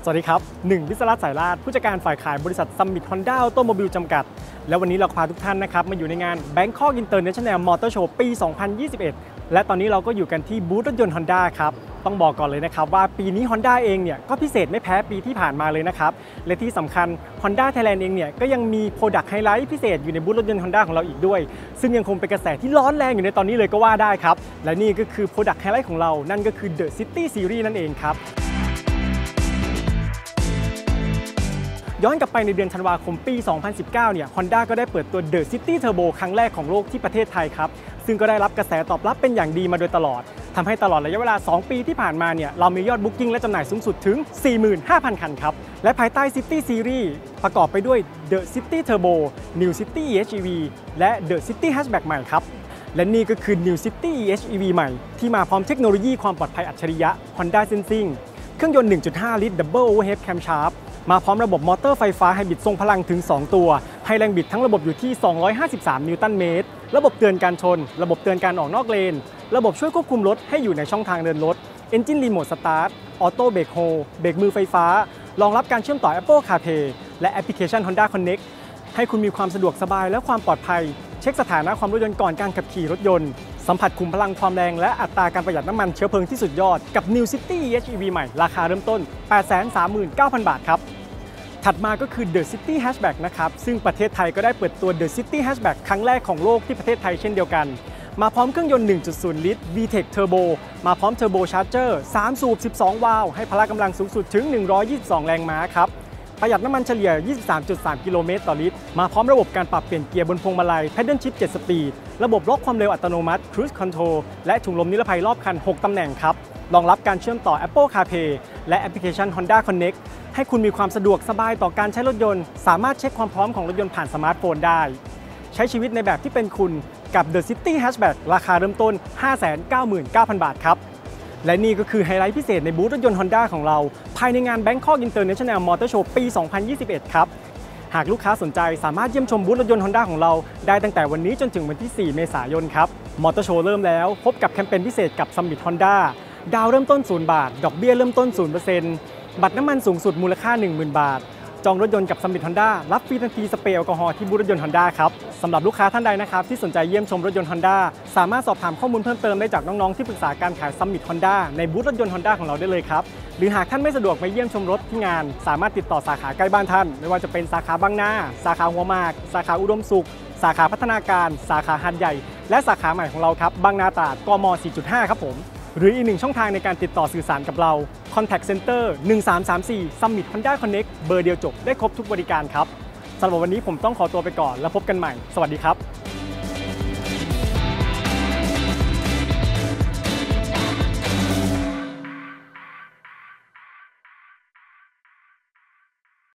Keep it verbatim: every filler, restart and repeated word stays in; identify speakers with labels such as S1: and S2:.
S1: สวัสดีครับหนึ่งวิศรัตน์สายลาดผู้จัดการฝ่ายขายบริษัทซัมมิตฮอนด้าออโตโมบิลจำกัดและวันนี้เราพาทุกท่านนะครับมาอยู่ในงาน Bangkok International Motor Show ปี สองพันยี่สิบเอ็ด และตอนนี้เราก็อยู่กันที่บูธรถยนต์ Honda ครับต้องบอกก่อนเลยนะครับว่าปีนี้ Honda เองเนี่ยก็พิเศษไม่แพ้ปีที่ผ่านมาเลยนะครับและที่สำคัญ Honda Thailand เองเนี่ยก็ยังมี Product Highlight พิเศษอยู่ในบูธรถยนต์ Honda ของเราอีกด้วยซึ่งยังคงเป็นกระแสที่ร้อนแรงอยู่ในตอนนี้เลยก็ว่าได้ครับและนี่ก็คือ Product Highlight ของเรานั่นก็คือ The City Series นั่นเองครับย้อนกลับไปในเดือนธันวาคมปี สองพันสิบเก้า เนี่ย Honda ก็ได้เปิดตัว The City Turbo ครั้งแรกของโลกที่ประเทศไทยครับซึ่งก็ได้รับกระแสตอบรับเป็นอย่างดีมาโดยตลอดทำให้ตลอดระยะเวลา สอง ปีที่ผ่านมาเนี่ยเรามียอดบุ๊กิ้งและจำหน่ายสูงสุดถึง สี่หมื่นห้าพัน คันครับและภายใต้ City Series ประกอบไปด้วย The City Turbo New City อี เอช อี วี และ The City Hatchback ใหม่ครับและนี่ก็คือ New City อี เอช อี วี ใหม่ที่มาพร้อมเทคโนโลยีความปลอดภัยอัจฉริยะ Honda Sensing เครื่องยนต์ หนึ่งจุดห้า ลิตร Double Overhead Camshaftมาพร้อมระบบมอเตอร์ไฟฟ้าไฮบริดทรงพลังถึง สอง ตัวให้แรงบิดทั้งระบบอยู่ที่ สองร้อยห้าสิบสาม นิวตันเมตรระบบเตือนการชนระบบเตือนการออกนอกเลนระบบช่วยควบคุมรถให้อยู่ในช่องทางเดินรถ Engine Remote Start Auto Brake Hold เบรกมือไฟฟ้ารองรับการเชื่อมต่อ Apple CarPlay และแอปพลิเคชัน Honda Connect ให้คุณมีความสะดวกสบายและความปลอดภัยเช็คสถานะความรถยนต์ก่อนการขับขี่รถยนต์สัมผัสขุมพลังความแรงและอัตราการประหยัดน้ำมันเชื้อเพลิงที่สุดยอดกับ New City อี เอช อี วี ใหม่ราคาเริ่มต้น แปดแสนสามหมื่นเก้าพัน บาทครับถัดมาก็คือ The City Hatchback นะครับซึ่งประเทศไทยก็ได้เปิดตัว The City Hatchback ครั้งแรกของโลกที่ประเทศไทยเช่นเดียวกันมาพร้อมเครื่องยนต์ หนึ่งจุดศูนย์ ลิตร วี เทค Turbo มาพร้อม Turbo Charger สาม สูบ สิบสอง วาล์วให้พละกำลังสูงสุดถึง หนึ่งร้อยยี่สิบสอง แรงม้าครับประหยัดน้ำมันเฉลี่ย ยี่สิบสามจุดสาม กิโลเมตรต่อลิตรมาพร้อมระบบการปรับเปลี่ยนเกียร์บนพวงมาลัย Paddle Shift เจ็ด สปีดระบบล็อกความเร็วอัตโนมัติ Cruise Control และถุงลมนิรภัยรอบคัน หก ตำแหน่งครับรองรับการเชื่อมต่อ Apple CarPlay และแอปพลิเคชัน Honda Connectให้คุณมีความสะดวกสบายต่อการใช้รถยนต์สามารถเช็คความพร้อมของรถยนต์ผ่านสมาร์ทโฟนได้ใช้ชีวิตในแบบที่เป็นคุณกับ The City Hatchback ราคาเริ่มต้น ห้าแสนเก้าหมื่นเก้าพัน บาทครับและนี่ก็คือไฮไลท์พิเศษในบูธรถยนต์ Honda ของเราภายในงาน Bangkok International Motor Show ปี สองพันยี่สิบเอ็ด ครับหากลูกค้าสนใจสามารถเยี่ยมชมบูธรถยนต์ Honda ของเราได้ตั้งแต่วันนี้จนถึงวันที่ สี่ เมษายนครับมอเตอร์โชว์เริ่มแล้วพบกับแคมเปญพิเศษกับ Summit Honda ดาวเริ่มต้น ศูนย์ บาทดอกเบี้ยเริ่มต้น ศูนย์เปอร์เซ็นต์ บัตรน้ำมันสูงสุดมูลค่า หนึ่งหมื่น บาทจองรถยนต์กับ Summit Honda รับฟรีทันทีสเปรย์แอลกอฮอล์ที่บูธรถยนต์ Honda ครับสำหรับลูกค้าท่านใดนะครับที่สนใจเยี่ยมชมรถยนต์ Honda สามารถสอบถามข้อมูลเพิ่มเติมได้จากน้องๆที่ปรึกษาการขาย Summit Honda ในบูธรถยนต์ Honda ของเราได้เลยครับหรือหากท่านไม่สะดวกมาเยี่ยมชมรถที่งานสามารถติดต่อสาขาใกล้บ้านท่านไม่ว่าจะเป็นสาขาบางนาสาขาหัวหมากสาขาอุดมสุขสาขาพัฒนาการสาขาหาดใหญ่และสาขาใหม่ของเราครับบางนาตราดกม สี่จุดห้า ครับผมหรืออีกหนึ่งช่องทางในการติดต่อสื่อสารกับเรา Contact Center หนึ่งสามสามสี่ Summit Honda Connect เบอร์เดียวจบได้ครบทุกบริการครับสำหรับวันนี้ผมต้องขอตัวไปก่อนแล้วพบกันใหม่สวัสดีครับ